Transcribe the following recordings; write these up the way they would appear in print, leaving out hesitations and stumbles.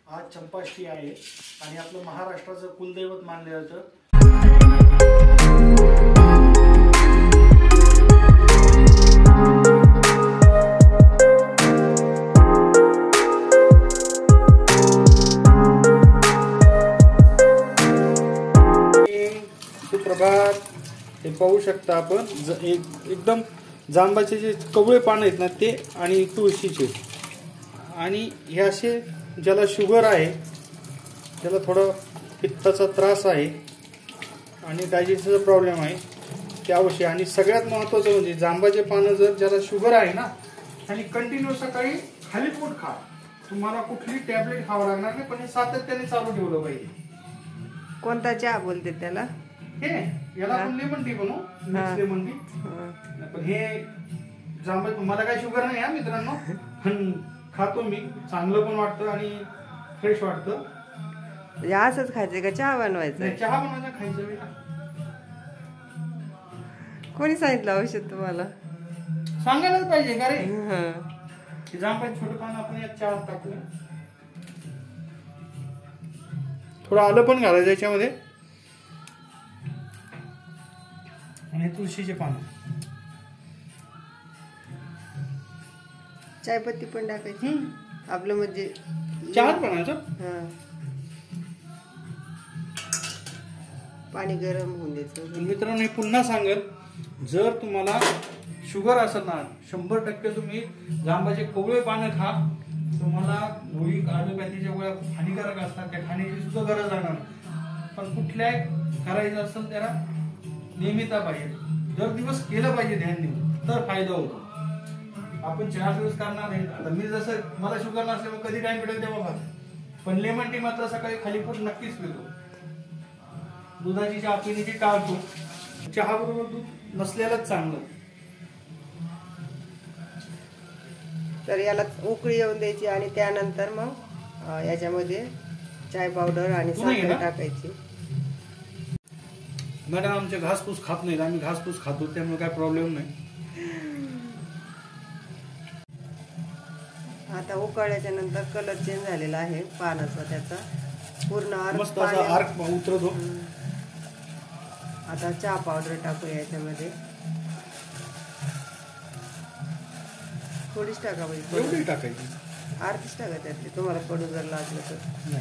आज चंपाष्टमी आहे आणि आपलं महाराष्ट्राचं कुलदैवत मानलं जातं. सुप्रभात. हे पाहू शकता आपण एकदम जांबाचे जे कवळे पान आहेत ना ते आणि तुळशीचे, आणि हे असे ज्याला शुगर आहे, ज्याला थोडा पित्ताचा त्रास आहे आणि डायजेस्टचा प्रॉब्लेम आहे ते अवश्य. आणि सगळ्यात महत्त्वाचं म्हणजे जांबाचे पानं जर ज्याला शुगर आहे ना आणि कंटिन्यू सकाळी खाली पोट खा. तुम्हाला कुठली टॅबलेट खावं लागणार नाही, पण हे सातत्याने चालू ठेवलं पाहिजे. कोणता चहा बोलते त्याला? हे याला आपण लेमन टी बनवू, मिक्स लेमन टी. पण हे जांबा, मला काय शुगर नाही हा मित्रांनो, पण खातो मी, चांगलं पण वाटतं आणि फ्रेश वाटतं. असंच खायचं का चहा बनवायचं? चहा बनवायचं, खायचं. कोणी सांगितलं औषध तुम्हाला? सांगायलाच पाहिजे का रे. जांबाचे छोटे पान आपण यात चहा टाकूया. थोडं आलं पण घालायचं याच्यामध्ये आणि तुळशीचे पान, चायपत्ती पण टाकायची. आपलं म्हणजे चहा बनायचं. पाणी गरम होऊन द्यायचं. मित्रांनो, पुन्हा सांगेल, जर तुम्हाला शुगर असेल ना 100% तुम्ही जांबाचे कवळे पानं खा. तुम्हाला गोळी ॲलोपॅथीच्या गोळ्या हानिकारक असतात, त्या खाण्याची सुद्धा गरज राहणार. पण कुठल्याही करायचं असेल त्याला नियमितता पाहिजे, दर दिवस केलं पाहिजे ध्यान देऊन, तर फायदा होतो. आपण 4 दिवस करणार नाही. आता मी जसं मला शुगर नसल्यामुळे कधी टाइम भेटेल तेव्हा खातो, पण लेमन टी मात्र सकाळी खाली पोट नक्कीच पितो. दुधाची चहा पिण्याची टाळतो. चहा बरोबर दूध नसलेलंच चांगलं. तर याला उकळी येऊन द्यायची आणि त्यानंतर मग याच्यामध्ये चाय पावडर आणि साखर टाकायची. मॅडम आमचे घासपूस खात नाहीत, आम्ही घासपूस खातो, त्यामुळे काय प्रॉब्लेम नाही. आता उकळल्याच्या नंतर कलर चेंज झालेला आहे पानाचा, त्याचा पूर्ण आर्क उतरतो. आता चहा पावडर टाकूया याच्यामध्ये. थोडीच टाकायची, एवढी टाकायची, अर्धीच टाकायची तुम्हाला कडू जर लागलं तर.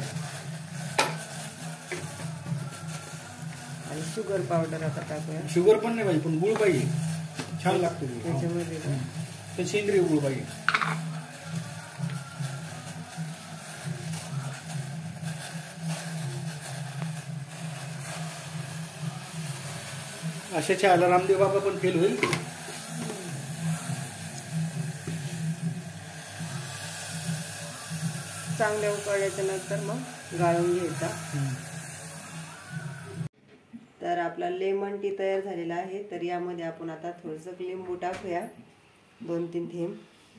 आणि शुगर पावडर आता टाकूया. शुगर पण नाही पाहिजे, पण गुळ पाहिजे, छान लागतो त्याच्यामध्ये. तर सेंद्रिय गुळ पाहिजे. अशा चहाला रामदेव बाबा पण फेल होईल. चांगल्या उकळल्याच्या नंतर मग गाळून घ्यायचा. तर आपला लेमन टी तयार झालेला आहे. तर यामध्ये आपण आता थोडंसं लिंबू टाकूया, 2-3 थेंब.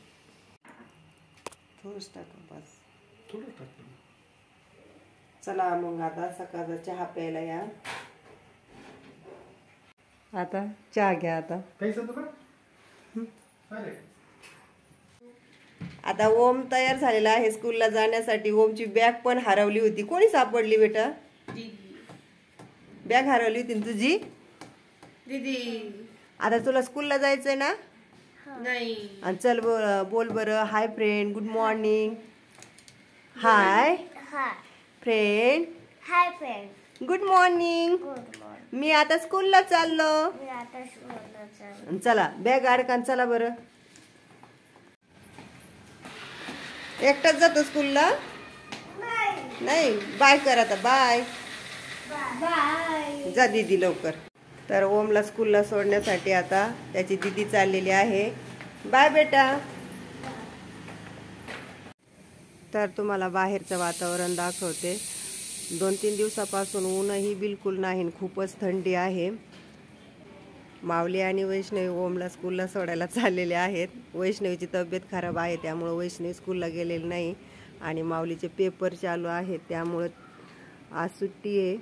थोडंच टाका, बस थोडं टाक. चला मग आता सकाळचा चहा प्यायला या. आता चहा घ्या. आता ओम तयार झालेला आहे स्कूलला जाण्यासाठी. ओमची बॅग पण हरवली होती. कोणी सापडली बेटा? बॅग हरवली होती तुझी दीदी. आता तुला स्कूलला जायचंय ना? नाही. आणि चल बोल बरं. Hi friend, good morning. Hi friend. Hi friend, good morning. मी आता स्कूलला चाललो. चला बॅग अडकान चला बरं. एकटाच जातो स्कूलला? नाही. बाय कर आता. बाय. जा दीदी लवकर. तर ओमला स्कूलला सोडण्यासाठी आता त्याची दीदी चाललेली आहे. बाय बेटा. तर तुम्हाला बाहेरचं वातावरण दाखवते. 2-3 दिवसापासून ऊनही बिलकुल नाही, खूपच थंडी आहे. माऊली आणि वैष्णवी ओमला स्कूलला सोडायला चाललेले आहेत. वैष्णवीची तब्येत खराब आहे, त्यामुळे वैष्णवी स्कूलला गेलेली नाही. आणि माऊलीचे पेपर चालू आहेत, त्यामुळे आज सुट्टी आहे.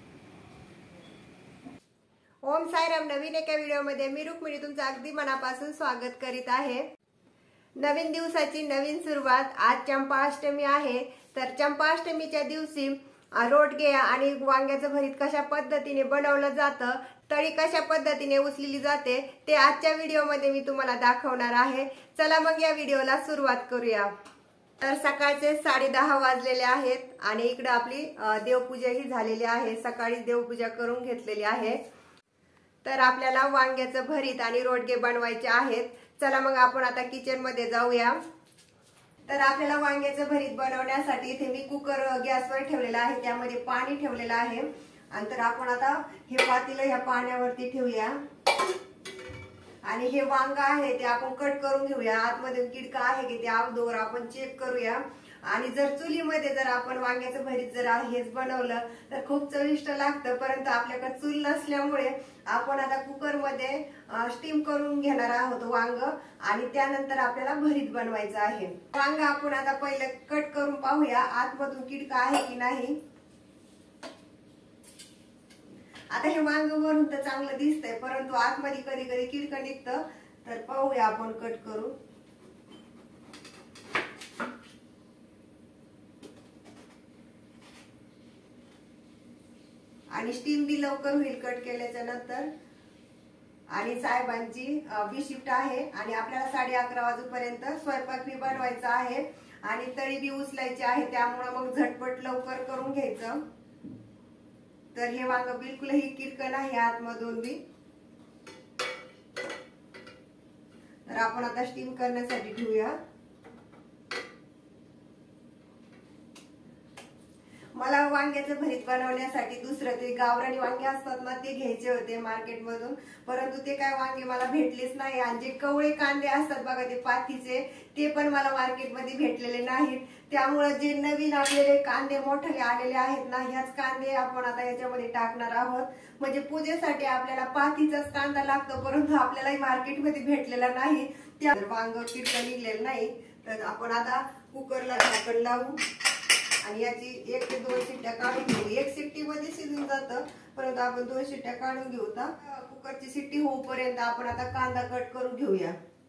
ओम साईराम. नवीन एका व्हिडिओमध्ये मी रुक्मिणी तुमचं अगदी मनापासून स्वागत करीत आहे. नवीन दिवसाची नवीन सुरुवात. आज चंपाष्टमी आहे, तर चंपाष्टमीच्या दिवशी रोटगे आणि वांग्याचं भरीत कशा पद्धतीने बनवलं जातं, तळी कशा पद्धतीने उचलली जाते ते आजच्या व्हिडिओमध्ये मी तुम्हाला दाखवणार आहे। चला मग या व्हिडिओला सुरुवात करूया। तर सकाळचे 10:30 वाजलेले आहेत आणि इकडे आपली देवपूजा ही झालेली आहे। सकाळी देवपूजा करून घेतलेली आहे। तर आपल्याला वांग्याचं भरीत आणि रोटगे बनवायचे आहेत। चला मग आपण आता किचन मध्ये जाऊया। तर आपल्याला वांग्याचं भरीत बनवण्यासाठी इथे मी कुकर गॅसवर ठेवलेला आहे, त्यामध्ये पाणी ठेवलेलं आहे। आणि तर आपण आता हे पातेलं ह्या पाण्यावरती ठेवूया आणि हे वांग आहे ते आपण कट करून घेऊया। आतमध्ये किडका आहे की ते अगोदर आपण चेक करूया। आणि जर चुलीमध्ये जर आपण वांग्याचं भरीत जर हेच बनवलं तर खूप चविष्ट लागतं, परंतु आपल्याकडे चूल नसल्यामुळे आपण आता कुकर मध्ये स्टीम करून घेणार आहोत वांग आणि त्यानंतर आपल्याला भरीत बनवायचं आहे। वांग आपण आता पहिले कट करून पाहूया आतमधून किडका आहे की नाही। आता हे वांग वरून तर चांगलं दिसतंय, परंतु आतमध्ये कधी कधी किडका निघतं, तर पाहूया आपण कट करून। आणि स्टीम बी लवकर होईल कट केल्याच्या नंतर। आणि साहेबांची बी शिफ्ट आहे आणि आपल्याला 11:30 वाजेपर्यंत स्वयंपाक बी बनवायचा आहे आणि तळी बी उचलायची आहे, त्यामुळे मग झटपट लवकर करून घ्यायचं। तर हे वांग बिलकुलही किडकं नाही आतमधून बी। तर आपण आता स्टीम करण्यासाठी ठेवूया। मला वांग्याचं भरीत बनवण्यासाठी दुसरं ते गावरानी वांगे असतात ना ते घ्यायचे होते मार्केटमधून, परंतु ते काय वांगे मला भेटलेच नाही। आणि जे कवळे कांदे असतात बघा ते पातीचे, ते पण मला मार्केटमध्ये भेटलेले नाहीत। त्यामुळे जे नवीन आपल्याला कांदे मोठे आलेले आहेत ना, ह्याच कांदे आपण आता याच्यामध्ये टाकणार आहोत। म्हणजे पूजेसाठी आपल्याला पातीचाच कांदा लागतो, परंतु आपल्याला मार्केटमध्ये भेटलेला नाही। त्या वांग किडकं निघलेलं नाही। तर आपण आता कुकरला झाकण लावू आणि याची 1 ते 2 शिट्ट्या काढून घेऊ। 1 शिट्टी मध्ये शिजून जातं, परंतु आपण 2 शिट्ट्या काढून घेऊ। कुकरची शिट्टी होईपर्यंत आपण आता कांदा कट करून घेऊया।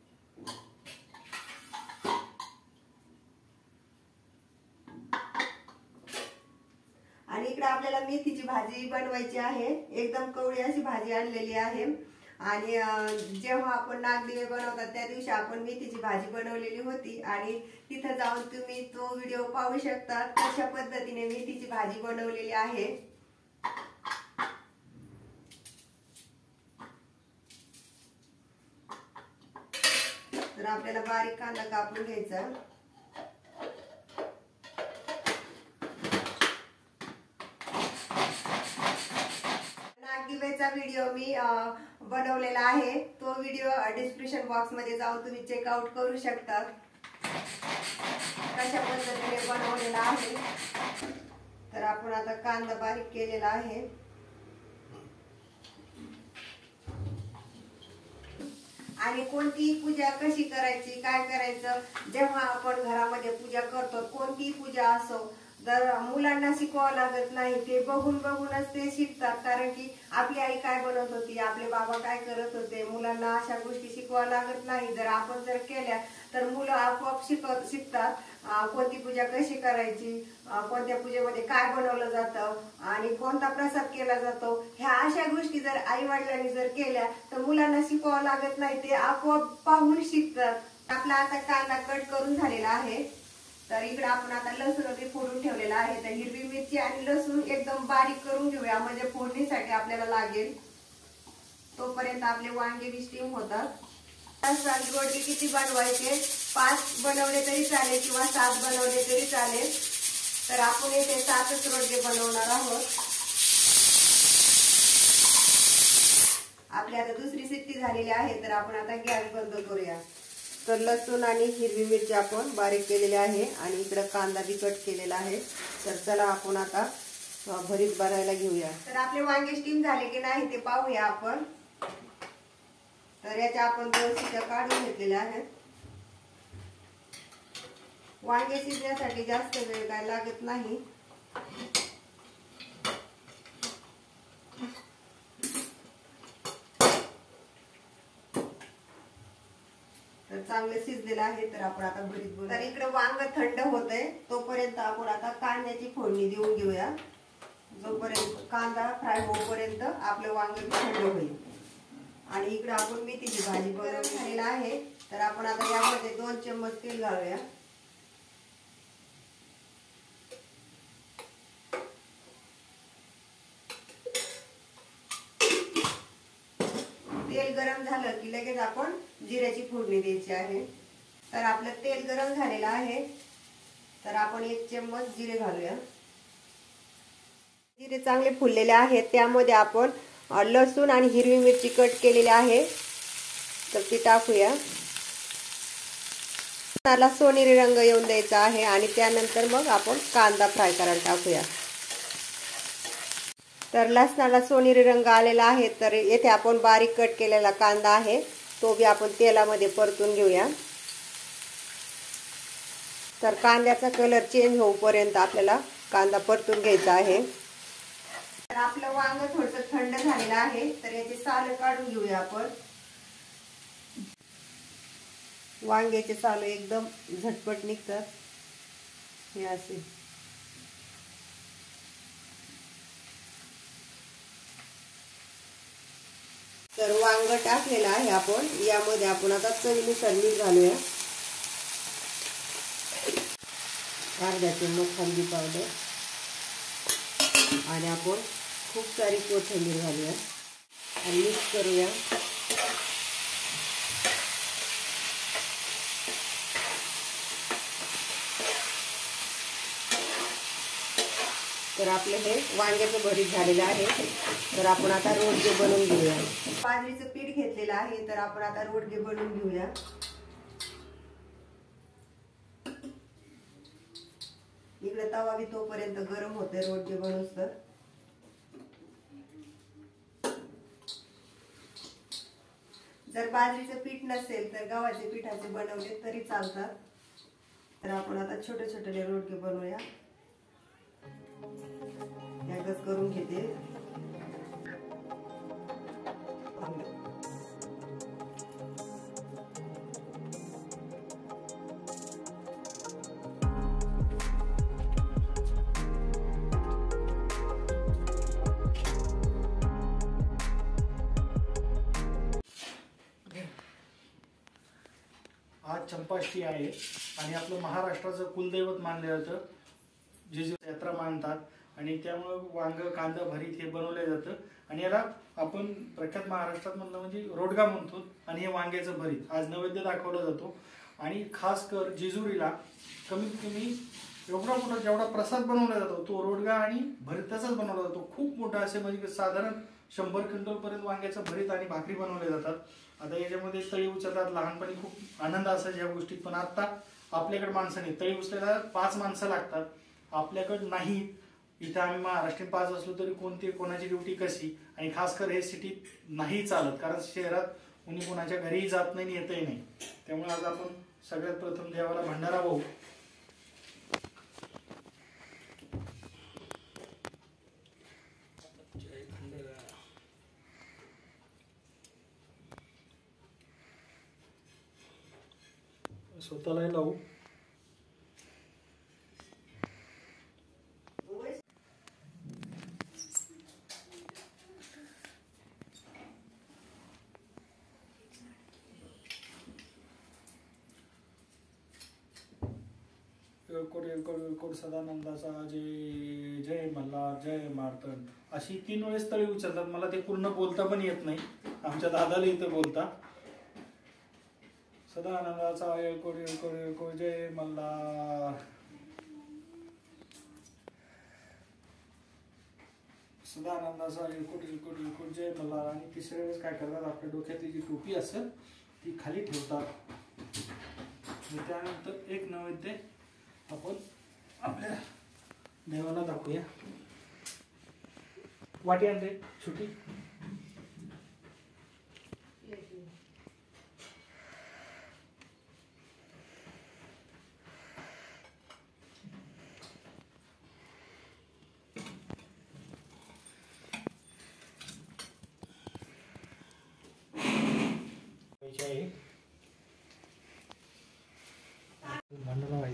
आणि इकडे आपल्याला मेथीची भाजी बनवायची आहे। एकदम कवळी अशी भाजी आणलेली आहे। आणि जेव्हा आपण नागदिवे बनवतात त्या दिवशी आपण मेथीची भाजी बनवलेली होती आणि तिथे जाऊन तुम्ही तो व्हिडिओ पाहू शकता कशा पद्धतीने मेथीची भाजी बनवलेली आहे। तर आपल्याला बारीक कांदा कापून घ्यायचा। नागदिवेचा व्हिडिओ मी बनवलेला आहे, तो व्हिडिओ डिस्क्रिप्शन बॉक्स मध्ये जाऊन तुम्ही चेकआउट करू शकता कशा पद्धतीने बनवलेला आहे। तर आपण आता कांदा बारीक केलेला आहे। आणि कोणतीही पूजा कशी करायची काय करायचं, जेव्हा आपण घरामध्ये पूजा करतो कोणतीही पूजा असो, तर मुलांना शिकवावं लागत नाही, ते बघून बघूनच ते शिकतात। कारण की आपली आई काय बनवत होती, आपले बाबा काय करत होते, मुलांना अशा गोष्टी शिकवावं लागत नाही। जर आपण जर केल्या तर मुलं आपोआप शिकतात कोणती पूजा कशी करायची, कोणत्या पूजेमध्ये काय बनवलं जातं आणि कोणता प्रसाद केला जातो। ह्या अशा गोष्टी जर आई वडिलांनी जर केल्या तर मुलांना शिकवावं लागत नाही, ते आपोआप पाहून शिकतात। आपला आता कांदा कट करून झालेला आहे। तर इकडे आपण आता लसूण बी फोडून ठेवलेला आहे। तर हिरवी मिरची आणि लसूण एकदम बारीक करून घेऊया, म्हणजे फोडणीसाठी आपल्याला लागेल। तोपर्यंत आपले वांगे बी स्टीम होतात। रोटगे किती बनवायचे, 5 बनवले तरी चालेल किंवा 7 बनवले तरी चालेल। तर आपण इथे 7च रोटगे बनवणार आहोत। आपली आता दुसरी शिट्टी झालेली आहे, तर आपण आता गॅस बंद करूया। तर लसूण आणि हिरवी मिरची आपण बारीक केलेली आहे आणि इकडे कांदा बी कट केलेला आहे। तर चला आपण आता भरीत बनायला घेऊया। तर आपले वांगे स्टीम झाले की नाही ते पाहूया आपण। तर याच्या आपण 2 शिट्ट्या काढून घेतलेल्या आहेत। वांगे शिजण्यासाठी जास्त वेळ काय लागत नाही। तर चांगलं शिजलेलं आहे. तर आपण आता भरीत बनवू. तर इकडे वांग थंड होतंय तोपर्यंत आपण आता कांद्याची फोडणी देऊन घेऊया. जोपर्यंत कांदा फ्राय होईपर्यंत आपलं वांग थंड होईल. आणि इकडे आपण मेथीची भाजी गरम झालेला आहे. तर आपण आता यामध्ये 2 चम्मच तेल घालूया. तेल गरम झालं की लगेच आपण जिऱ्याची फोडणी द्यायची आहे. तर आपलं तेल गरम झालेलं आहे. तर आपण 1 चम्मच जिरे घालूया. जिरे चांगले फुललेले आहेत. त्यामध्ये आपण लसूण आणि हिरवी मिरची कट केलेली आहे तर ती टाकूया. त्याला सोनेरी रंग येऊन द्यायचा आहे आणि त्यानंतर मग आपण कांदा फ्राय करायला टाकूया. तर लसणाला सोनेरी रंग आलेला आहे. तर येथे आपण बारीक कट केलेला कांदा आहे तो बी आपण तेलामध्ये परतून घेऊया. तर कांद्याचा कलर चेंज होईपर्यंत आपल्याला कांदा परतून घ्यायचा आहे. तर आपलं वांग थोडंसं थंड झालेलं आहे. तर याचे साल काढून घेऊया आपण. वांग्याचे साल एकदम झटपट निघतात हे असे. तर वांग टाकलेलं आहे आपण. यामध्ये आपण आता चवीनुसार मीठ घालूया. अर्धा चम्मच हळदी पावडर आणि आपण खूप सारी कोथिंबीर घालूया आणि मिक्स करूया. तर आपलं हे वांग्याचं भरीत झालेलं आहे. तर आपण आता रोडगे बनवून घेऊया. बाजरीचं पीठ घेतलेलं आहे. तर आपण आता रोडगे बनवून घेऊया. इकडे तवा बी तोपर्यंत गरम होते रोडगे बनवूस. तर जर बाजरीचं पीठ नसेल तर गव्हाचे पिठाचे बनवले तरी चालतात. तर आपण आता छोटे छोटे रोडगे बनवूया. एकदाच करून घेते. आज चंपाष्टमी आहे आणि आपलं महाराष्ट्राचं कुलदैवत मानलं जातं. जेजुरी यात्रा मानतात आणि त्यामुळे वांग कांदा भरीत हे बनवलं जातं. आणि याला आपण प्रख्यात महाराष्ट्रात म्हणलं म्हणजे रोडगा म्हणतो. आणि हे वांग्याचं भरीत आज नैवेद्य दाखवला जातो. आणि खास कर जेजुरीला कमीत कमी एवढा मोठा जेवढा प्रसाद बनवला जातो तो रोडगा आणि भरीताचाच बनवला जातो. खूप मोठा असे म्हणजे साधारण 100 क्विंटल पर्यंत वांग्याचं भरीत आणि भाकरी बनवले जातात. आता याच्यामध्ये तळी उचलतात. लहानपणी खूप आनंद असायचा या गोष्टीत. पण आता आपल्याकडे माणसाने तळी उचलायला 5 माणसं लागतात. आपल्याकडे नाही. इथे आम्ही महाराष्ट्रीयन 5 असलो तरी कोणती कोणाची ड्युटी कशी. आणि खास कर हे सिटीत नाही चालत कारण शहरात कोणी कोणाच्या घरीही जात नाही येतही नाही. त्यामुळे आज आपण सगळ्यात प्रथम देवाला भंडारा वाहू. स्वतःलाही लावू. कोड सदानंदाचा जय जय मल्हार जय मार्तंड अशी 3 वेळेस तळी उचलतात. मला ते पूर्ण बोलता पण येत नाही. आमच्या दादाला इथं बोलता सदानंदाचा कोड जय मल्हार सदानंदाचा कोड जय मल्हार. आणि 3ऱ्या वेळेस काय करतात आपल्या डोक्यातली जी टोपी असेल ती खाली ठेवतात. त्यानंतर एक नैवेद्य आपण आपल्या देवाला दाखवूया. वाटी आणते छोटी.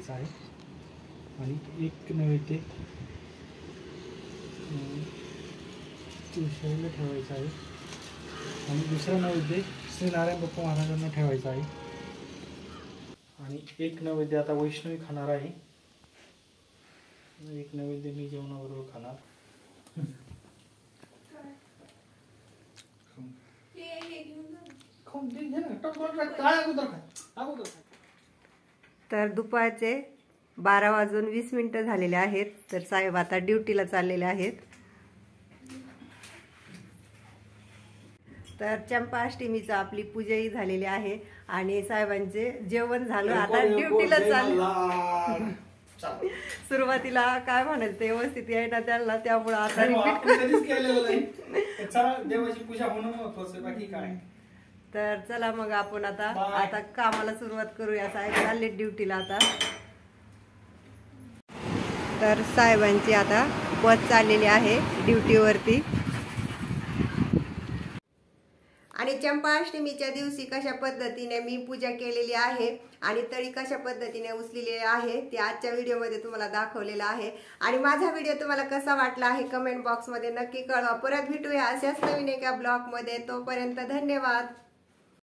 ठेवायचा आहे आणि एक नैवेद्य तुळशीला ठेवायचा आहे आणि दुसरा नैवेद्य श्री नारायण बाप्पा महाराजांना ठेवायचा आहे आणि एक नैवेद्य आता वैष्णवी खाणार आहे. एक नैवेद्य मी जेवणाबरोबर खाणार. तर दुपारचे 12:20 झालेले आहेत. तर साहेब आता ड्युटीला चाललेले आहेत. तर चंपाष्टमीचा आपली पूजाही झालेली आहे आणि साहेबांचे जेवण झालं. आता ड्युटीला चालले. सुरुवातीला काय म्हणायचं ते व्यवस्थित आहे ना त्यांना, त्यामुळे आता देवाची पूजा होणं महत्वाचं, बाकी काय. तर चला मग आपण आता कामाला सुरुवात करूया. साहेब चालले ड्युटीला आता. तर साहेबांची आता बस चाललेली आहे ड्युटीवरती. आणि चंपाष्टमीच्या दिवशी कशा पद्धतीने मी पूजा केलेली आहे आणि तळी कशा पद्धतीने उचलेली आहे ते आजच्या व्हिडिओमध्ये तुम्हाला दाखवलेलं आहे. आणि माझा व्हिडिओ तुम्हाला कसा वाटला आहे कमेंट बॉक्समध्ये नक्की कळवा. परत भेटूया अशाच नवीन एका ब्लॉगमध्ये. तोपर्यंत धन्यवाद.